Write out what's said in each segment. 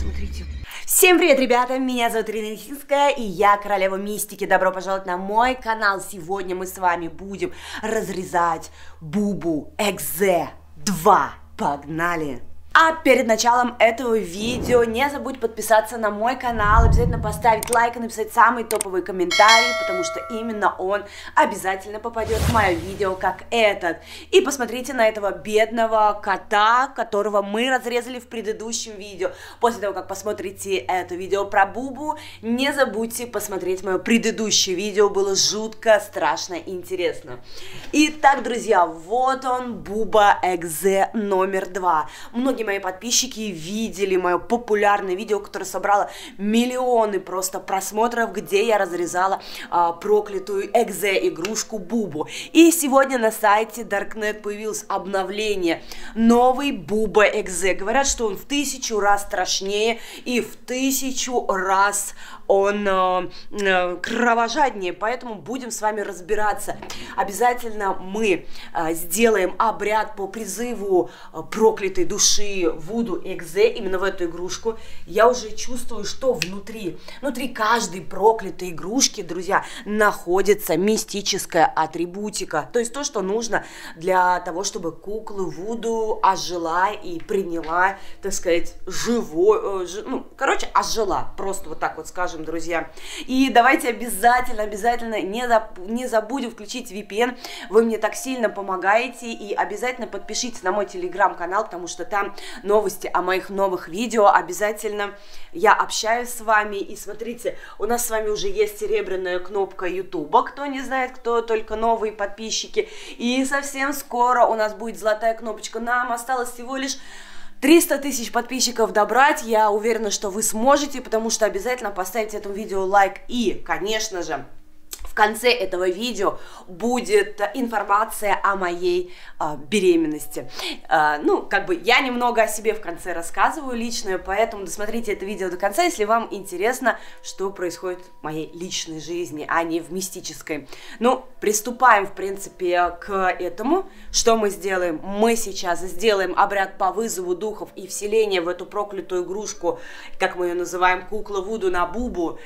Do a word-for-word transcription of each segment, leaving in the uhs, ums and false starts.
посмотрите. Всем привет, ребята! Меня зовут Ирина Лисинская, и я королева мистики. Добро пожаловать на мой канал. Сегодня мы с вами будем разрезать Бубу Экзе два. Погнали! А перед началом этого видео не забудь подписаться на мой канал, обязательно поставить лайк и написать самый топовый комментарий, потому что именно он обязательно попадет в мое видео, как этот. И посмотрите на этого бедного кота, которого мы разрезали в предыдущем видео. После того, как посмотрите это видео про Бубу, не забудьте посмотреть мое предыдущее видео, было жутко, страшно интересно. Итак, друзья, вот он, Буба Экзе номер два. Многие мои подписчики видели мое популярное видео, которое собрало миллионы просто просмотров, где я разрезала а, проклятую Экзе игрушку Бубу. И сегодня на сайте Darknet появилось обновление. Новый Буба Экзе. Говорят, что он в тысячу раз страшнее и в тысячу раз он э, э, кровожаднее, поэтому будем с вами разбираться. Обязательно мы э, сделаем обряд по призыву э, проклятой души Вуду Экзе, именно в эту игрушку. Я уже чувствую, что внутри, внутри каждой проклятой игрушки, друзья, находится мистическая атрибутика, то есть то, что нужно для того, чтобы кукла Вуду ожила и приняла, так сказать, живой, э, ж, ну, короче, ожила, просто вот так вот скажем, друзья. И давайте обязательно, обязательно не, заб не забудем включить ви пи эн. Вы мне так сильно помогаете. И обязательно подпишитесь на мой телеграм-канал, потому что там новости о моих новых видео. Обязательно я общаюсь с вами. И смотрите, у нас с вами уже есть серебряная кнопка ютуба. Кто не знает, кто только новые подписчики. И совсем скоро у нас будет золотая кнопочка. Нам осталось всего лишь триста тысяч подписчиков добрать. Я уверена, что вы сможете, потому что обязательно поставите этому видео лайк. И, конечно же, в конце этого видео будет информация о моей э, беременности. Э, ну, как бы я немного о себе в конце рассказываю личное, поэтому досмотрите это видео до конца, если вам интересно, что происходит в моей личной жизни, а не в мистической. Ну, приступаем, в принципе, к этому. Что мы сделаем? Мы сейчас сделаем обряд по вызову духов и вселения в эту проклятую игрушку, как мы ее называем, кукла Вуду на Бубу.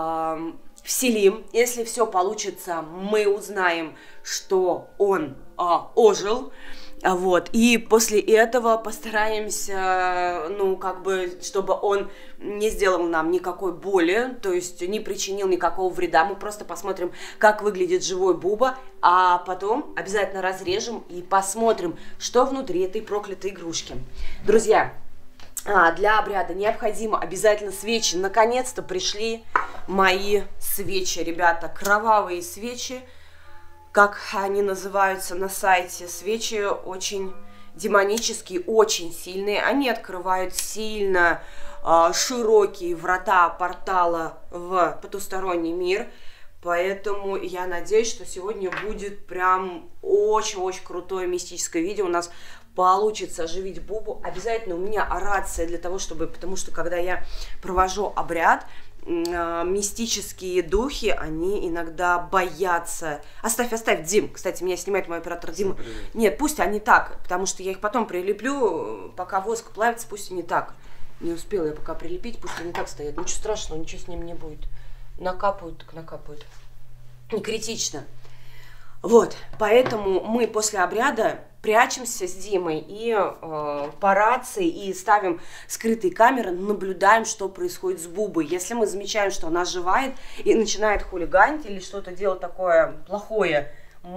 Э, Вселим. Если все получится, мы узнаем, что он а, ожил. Вот. И после этого постараемся, ну, как бы, чтобы он не сделал нам никакой боли, то есть не причинил никакого вреда. Мы просто посмотрим, как выглядит живой Буба, а потом обязательно разрежем и посмотрим, что внутри этой проклятой игрушки. Друзья, А, для обряда необходимо обязательно свечи. Наконец-то пришли мои свечи, ребята. Кровавые свечи, как они называются на сайте. Свечи очень демонические, очень сильные. Они открывают сильно э, широкие врата портала в потусторонний мир. Поэтому я надеюсь, что сегодня будет прям очень-очень крутое мистическое видео. У нас получится оживить Бубу. Обязательно у меня орация для того, чтобы... Потому что, когда я провожу обряд, э, мистические духи, они иногда боятся... Оставь, оставь, Дим. Кстати, меня снимает мой оператор Дима. Нет, пусть они так, потому что я их потом прилеплю, пока воск плавится, пусть они так. Не успела я пока прилепить, пусть они так стоят. Ничего страшного, ничего с ним не будет. Накапают, так накапают. Не критично. Вот, поэтому мы после обряда прячемся с Димой и э, по рации и ставим скрытые камеры, наблюдаем, что происходит с Бубой. Если мы замечаем, что она оживает и начинает хулиганить или что-то делать такое плохое,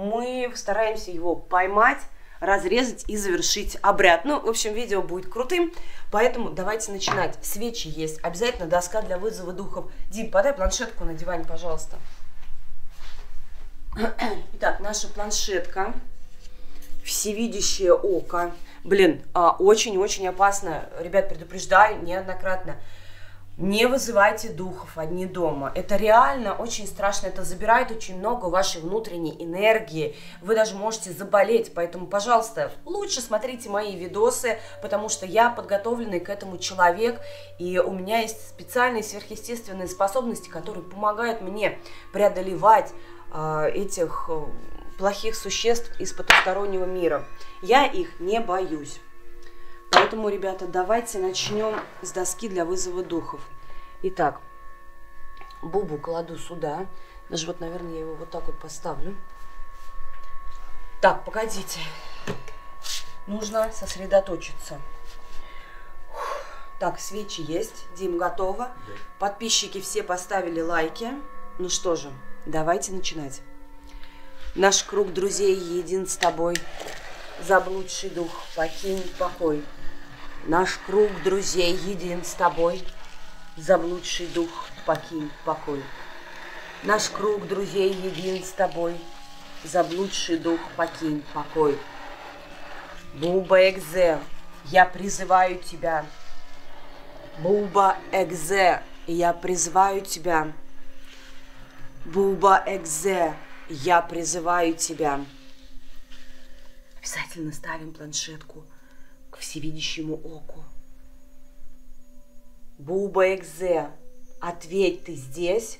мы стараемся его поймать, разрезать и завершить обряд. Ну, в общем, видео будет крутым, поэтому давайте начинать. Свечи есть, обязательно доска для вызова духов. Дим, подай планшетку на диване, пожалуйста. Итак, наша планшетка, всевидящее око. Блин, очень-очень опасно. Ребят, предупреждаю неоднократно. Не вызывайте духов одни дома. Это реально очень страшно. Это забирает очень много вашей внутренней энергии. Вы даже можете заболеть. Поэтому, пожалуйста, лучше смотрите мои видосы, потому что я подготовленный к этому человек. И у меня есть специальные сверхъестественные способности, которые помогают мне преодолевать э, этих э, плохих существ из потустороннего мира. Я их не боюсь. Поэтому, ребята, давайте начнем с доски для вызова духов. Итак, Бубу кладу сюда. Даже вот, наверное, я его вот так вот поставлю. Так, погодите. Нужно сосредоточиться. Так, свечи есть. Дим, готово. Да. Подписчики все поставили лайки. Ну что же, давайте начинать. Наш круг друзей един с тобой. Заблудший дух, покинь покой. Наш круг друзей един с тобой. Заблудший дух, покинь покой. Наш круг друзей един с тобой. Заблудший дух, покинь покой. Буба Экзе, я призываю тебя. Буба Экзе, я призываю тебя. Буба Экзе, я призываю тебя. Обязательно ставим планшетку к всевидящему оку. Буба Экзе, ответь, ты здесь?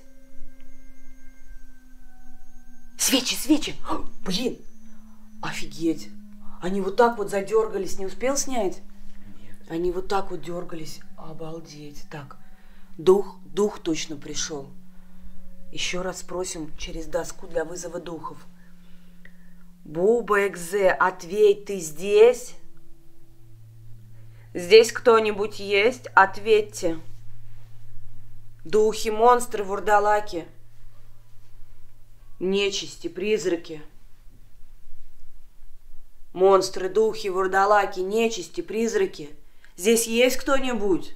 Свечи, свечи! О, блин! Офигеть! Они вот так вот задергались, не успел снять? Нет. Они вот так вот дергались. Обалдеть. Так, дух, дух точно пришел. Еще раз спросим через доску для вызова духов. Буба Экзе, ответь, ты здесь? Здесь кто-нибудь есть? Ответьте. Духи, монстры, вурдалаки, нечисти, призраки. Монстры, духи, вурдалаки, нечисти, призраки. Здесь есть кто-нибудь?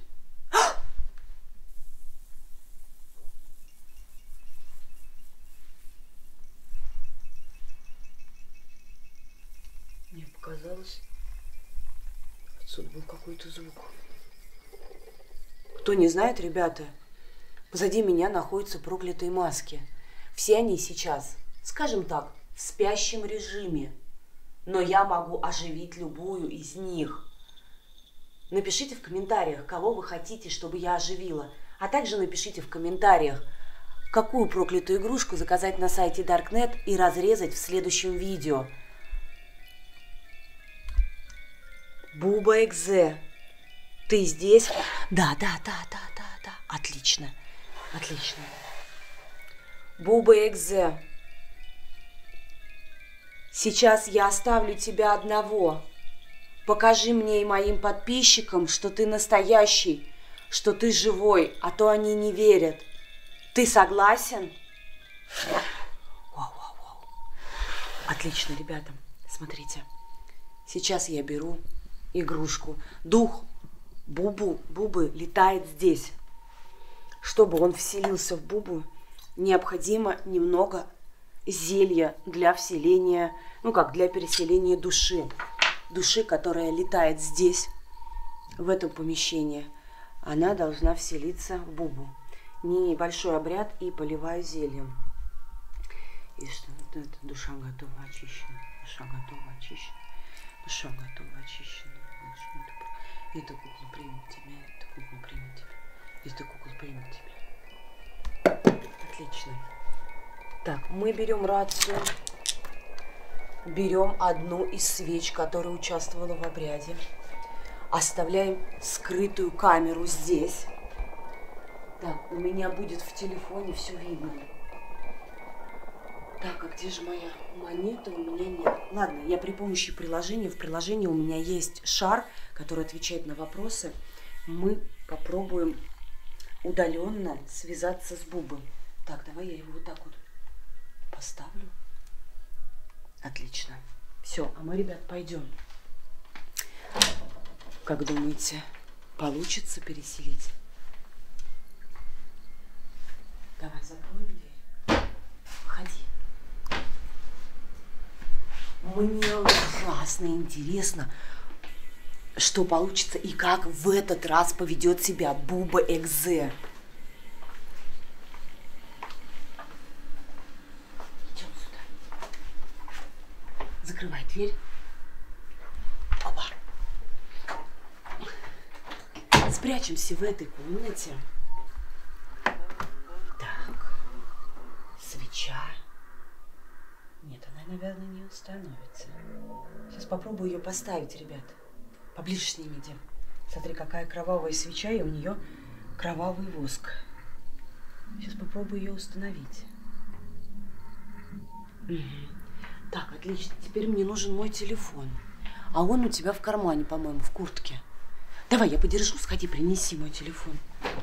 Мне показалось, отсюда был какой-то звук. Кто не знает, ребята, позади меня находятся проклятые маски. Все они сейчас, скажем так, в спящем режиме. Но я могу оживить любую из них. Напишите в комментариях, кого вы хотите, чтобы я оживила. А также напишите в комментариях, какую проклятую игрушку заказать на сайте Даркнет и разрезать в следующем видео. Буба Экзе, ты здесь? Да, да, да, да, да, да. Отлично, отлично. Буба Экзе, сейчас я оставлю тебя одного. Покажи мне и моим подписчикам, что ты настоящий, что ты живой, а то они не верят. Ты согласен? Вау, вау, вау. Отлично, ребята. Смотрите. Сейчас я беру игрушку. Дух Бубу, Бубы летает здесь. Чтобы он вселился в Бубу, необходимо немного зелья для вселения, ну как, для переселения души. Души, которая летает здесь, в этом помещении. Она должна вселиться в Бубу. Небольшой обряд и поливаю зельем. И что? Вот эта душа готова очищена. Душа готова очищена. Душа готова очищена. Эта кукла примет тебя. Эта кукла примет тебя. Эта кукла примет тебя. Отлично. Так, мы берем рацию. Берем одну из свеч, которая участвовала в обряде. Оставляем скрытую камеру здесь. Так, у меня будет в телефоне все видно. Так, а где же моя монета? У меня нет. Ладно, я при помощи приложения. В приложении у меня есть шар, который отвечает на вопросы. Мы попробуем удаленно связаться с Бубой. Так, давай я его вот так вот поставлю. Отлично. Все, а мы, ребят, пойдем. Как думаете, получится переселить? Давай, закроем дверь. Выходи. Мне ужасно интересно, что получится и как в этот раз поведет себя Буба Экзе. Идем сюда. Закрывай дверь. Опа. Спрячемся в этой комнате. Так. Свеча. Нет, она, наверное, не установится. Сейчас попробую ее поставить, ребят. Поближе сними, Дим. Смотри, какая кровавая свеча, и у нее кровавый воск. Сейчас попробую ее установить. Угу. Так, отлично. Теперь мне нужен мой телефон. А он у тебя в кармане, по-моему, в куртке. Давай, я подержу, сходи, принеси мой телефон.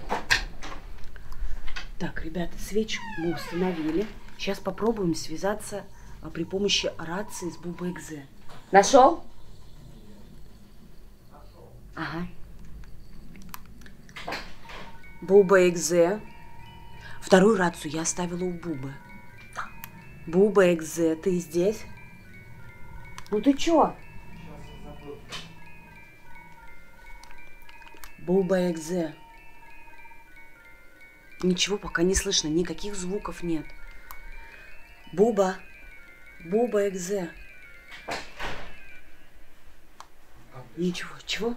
Так, ребята, свечу мы установили. Сейчас попробуем связаться а, при помощи рации с Буба-Экзе. Нашел? Ага. Буба-Экзе. Вторую рацию я оставила у Бубы. Буба-Экзе, ты здесь? Ну ты чё? Буба-Экзе. Ничего пока не слышно, никаких звуков нет. Буба. Буба-Экзе. Ничего, чего?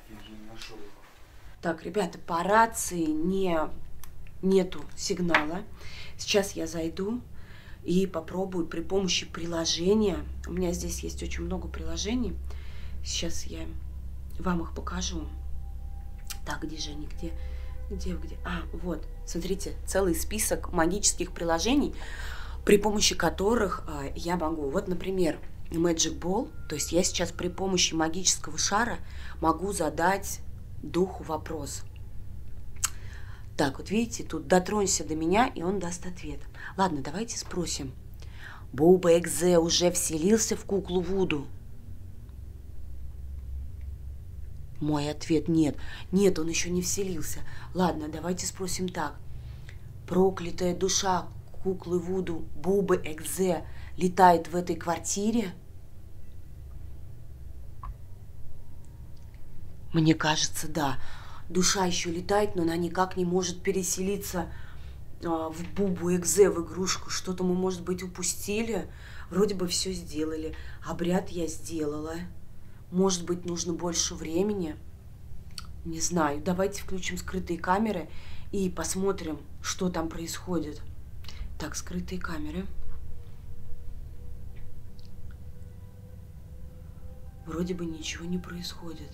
Так, ребята, по рации не, нету сигнала. Сейчас я зайду и попробую при помощи приложения. У меня здесь есть очень много приложений. Сейчас я вам их покажу. Так, где же они? Где? Где? Где? А, вот. Смотрите, целый список магических приложений, при помощи которых а, я могу. Вот, например, Magic Ball. То есть я сейчас при помощи магического шара могу задать духу вопрос. Так, вот видите, тут дотронься до меня, и он даст ответ. Ладно, давайте спросим. Буба-Экзе уже вселился в куклу Вуду? Мой ответ нет. Нет, он еще не вселился. Ладно, давайте спросим так. Проклятая душа куклы Вуду Бубы-Экзе летает в этой квартире? Мне кажется, да. Душа еще летает, но она никак не может переселиться а, в Бубу-Экзе, в игрушку. Что-то мы, может быть, упустили. Вроде бы все сделали. Обряд я сделала. Может быть, нужно больше времени. Не знаю. Давайте включим скрытые камеры и посмотрим, что там происходит. Так, скрытые камеры. Вроде бы ничего не происходит.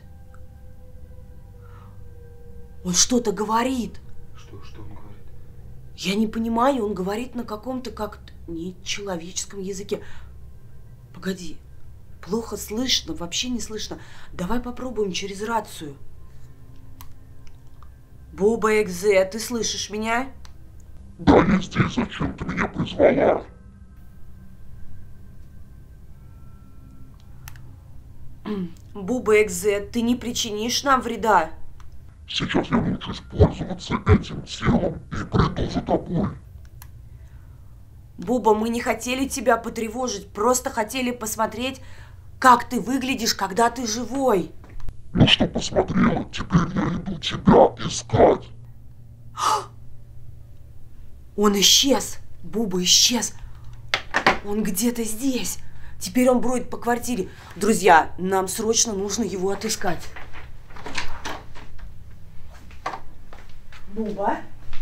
Он что-то говорит. Что? Что он говорит? Я не понимаю, он говорит на каком-то как-то нечеловеческом языке. Погоди, плохо слышно, вообще не слышно. Давай попробуем через рацию. Буба-Экзе, ты слышишь меня? Да, я здесь. Зачем ты меня призвала? Буба-Экзе, ты не причинишь нам вреда? Сейчас я научусь пользоваться этим телом и приду за тобой. Буба, мы не хотели тебя потревожить, просто хотели посмотреть, как ты выглядишь, когда ты живой. Ну что посмотрела, теперь я иду тебя искать. Он исчез, Буба исчез. Он где-то здесь. Теперь он бродит по квартире. Друзья, нам срочно нужно его отыскать. Буба?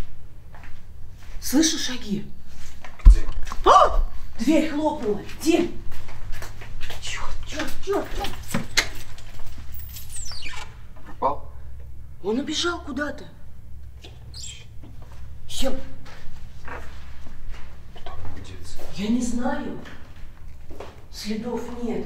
Слышу шаги? Где? А! Дверь хлопнула. Дим! Черт, черт, черт, черт. Пропал? Он убежал куда-то. Чем? Куда он деться? Я не знаю. Следов нет.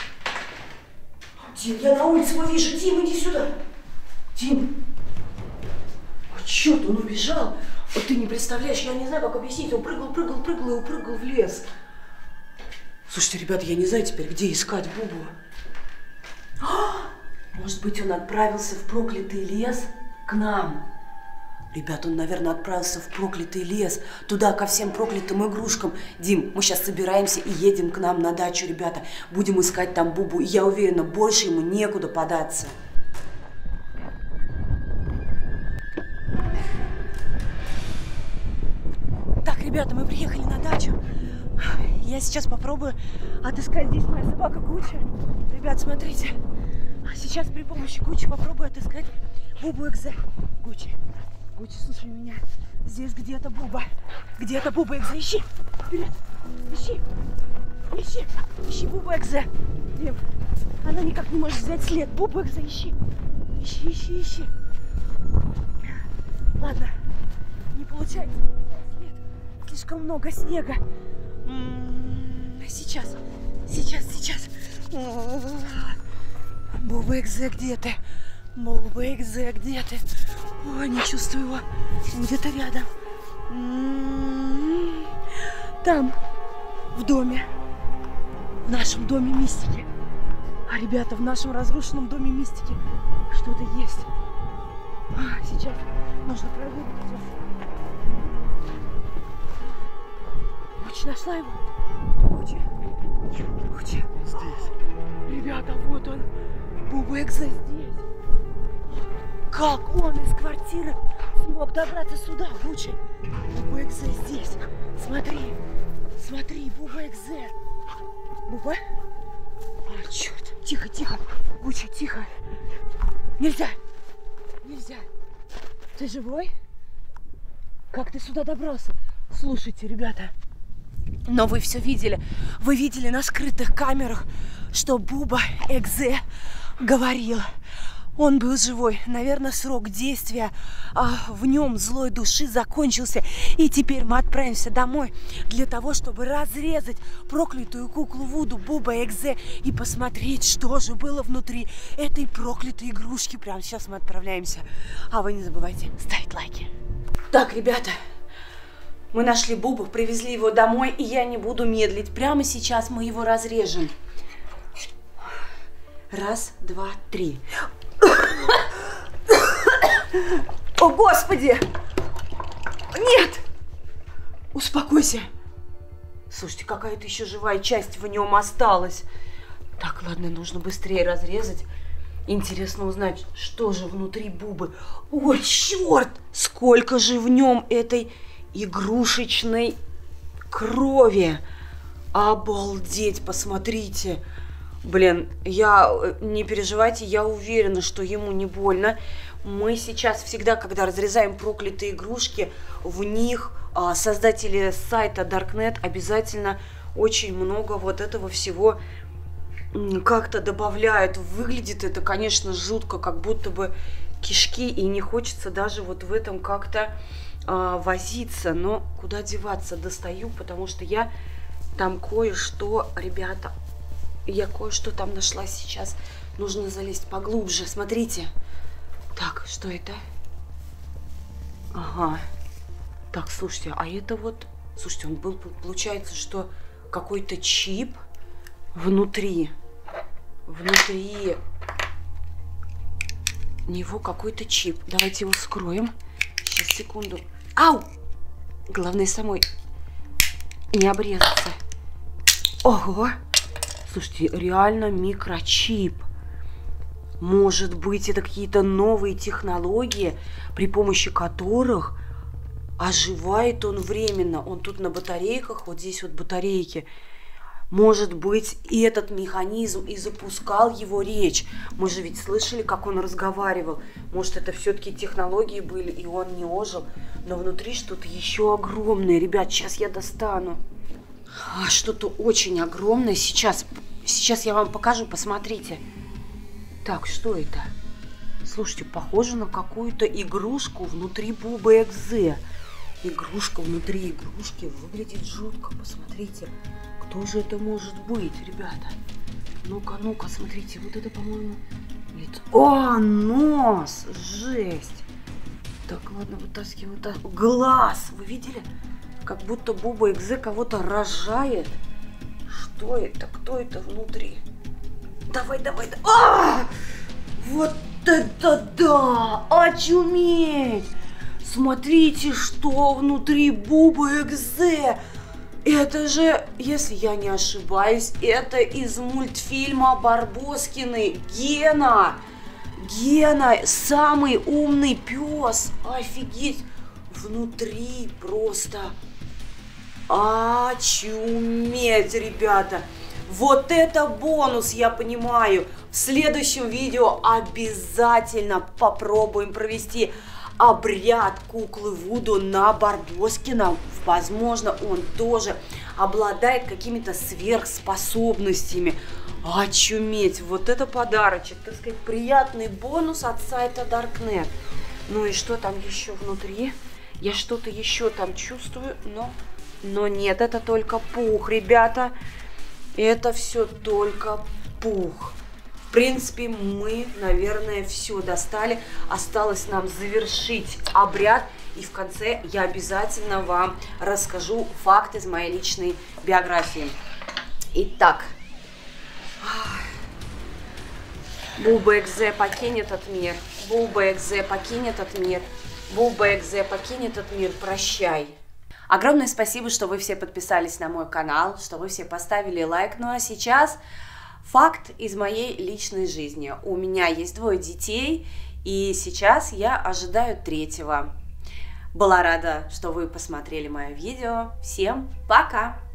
Дим, я на улице его вижу. Дим, иди сюда. Дим. О, черт, он убежал. Вот ты не представляешь, я не знаю, как объяснить. Он прыгал, прыгал, прыгал и упрыгал в лес. Слушайте, ребята, я не знаю теперь, где искать Бубу. А! Может быть, он отправился в проклятый лес к нам. Ребята, он, наверное, отправился в проклятый лес, туда, ко всем проклятым игрушкам. Дим, мы сейчас собираемся и едем к нам на дачу, ребята. Будем искать там Бубу, и я уверена, больше ему некуда податься. Так, ребята, мы приехали на дачу. Я сейчас попробую отыскать здесь моя собака Гуччи. Ребят, смотрите. Сейчас при помощи Гуччи попробую отыскать Бубу-Экзе. Гуччи. Гуччи, слушай меня. Здесь где-то Буба. Где-то Буба-Экзе. Ищи. Вперед. Ищи. Ищи. Ищи Буба-Экзе. Дим. Она никак не может взять след. Буба Экзе, ищи. Ищи, ищи, ищи. Ладно, не получается. След. Слишком много снега. Сейчас, сейчас, сейчас. Буба Экзе, где ты? Буба Экзе, где ты? Ой, не чувствую его. Где-то рядом. Там, в доме. В нашем доме мистики. А, ребята, в нашем разрушенном доме мистики что-то есть. А, сейчас нужно проверить. Очень нашла его. Где? Где? Здесь. Ребята, вот он. Буба Экзе здесь. Как он из квартиры смог добраться сюда, Буча? Буба Экзе здесь. Смотри. Смотри, Буба Экзе. Буба? А, черт. Тихо, тихо. Буча, тихо. Нельзя. Нельзя. Ты живой? Как ты сюда добрался? Слушайте, ребята. Но вы все видели. Вы видели на скрытых камерах, что Буба Экзе говорил. Он был живой. Наверное, срок действия а, в нем злой души закончился. И теперь мы отправимся домой для того, чтобы разрезать проклятую куклу Вуду Буба Экзе и посмотреть, что же было внутри этой проклятой игрушки. Прямо сейчас мы отправляемся. А вы не забывайте ставить лайки. Так, ребята, мы нашли Бубу, привезли его домой, и я не буду медлить. Прямо сейчас мы его разрежем. Раз, два, три. О, Господи! Нет! Успокойся. Слушайте, какая-то еще живая часть в нем осталась. Так, ладно, нужно быстрее разрезать. Интересно узнать, что же внутри Бубы. Ой, черт! Сколько же в нем этой игрушечной крови. Обалдеть, посмотрите. Блин, я, не переживайте, я уверена, что ему не больно. Мы сейчас всегда, когда разрезаем проклятые игрушки, в них а, создатели сайта Darknet обязательно очень много вот этого всего как-то добавляют. Выглядит это, конечно, жутко, как будто бы кишки, и не хочется даже вот в этом как-то а, возиться. Но куда деваться? Достаю, потому что я там кое-что, ребята... Я кое-что там нашла сейчас. Нужно залезть поглубже. Смотрите. Так, что это? Ага. Так, слушайте, а это вот... Слушайте, он был, получается, что какой-то чип внутри. Внутри него какой-то чип. Давайте его вскроем. Сейчас, секунду. Ау! Главное самой не обрезаться. Ого! Слушайте, реально микрочип. Может быть, это какие-то новые технологии, при помощи которых оживает он временно. Он тут на батарейках, вот здесь вот батарейки. Может быть, и этот механизм и запускал его речь. Мы же ведь слышали, как он разговаривал. Может, это все-таки технологии были, и он не ожил. Но внутри что-то еще огромное. Ребят, сейчас я достану. Что-то очень огромное. Сейчас, сейчас я вам покажу, посмотрите. Так, что это? Слушайте, похоже на какую-то игрушку внутри Бубы Экзе. Игрушка внутри игрушки. Выглядит жутко, посмотрите. Кто же это может быть, ребята? Ну-ка, ну-ка, смотрите. Вот это, по-моему, лицо. О, нос! Жесть! Так, ладно, вытаскиваем. вытаскиваем. Глаз! Вы видели? Как будто Буба Экзе кого-то рожает. Что это? Кто это внутри? Давай, давай, давай. А! Вот это да! Очуметь! Смотрите, что внутри Бубы Экзе. Это же, если я не ошибаюсь, это из мультфильма Барбоскины. Гена! Гена, самый умный пес. Офигеть! Внутри просто очуметь, ребята. Вот это бонус, я понимаю. В следующем видео обязательно попробуем провести обряд куклы Вуду на Барбоскина. Возможно, он тоже обладает какими-то сверхспособностями. Очуметь, вот это подарочек, так сказать, приятный бонус от сайта Даркнет. Ну и что там еще внутри? Я что-то еще там чувствую, но, но нет, это только пух, ребята. Это все только пух. В принципе, мы, наверное, все достали. Осталось нам завершить обряд. И в конце я обязательно вам расскажу факт из моей личной биографии. Итак. Буба Экзе покинет этот мир. Буба Экзе покинет этот мир. Буба Экзе покинет этот мир. Прощай. Огромное спасибо, что вы все подписались на мой канал, что вы все поставили лайк. Ну а сейчас факт из моей личной жизни. У меня есть двое детей, и сейчас я ожидаю третьего. Была рада, что вы посмотрели мое видео. Всем пока!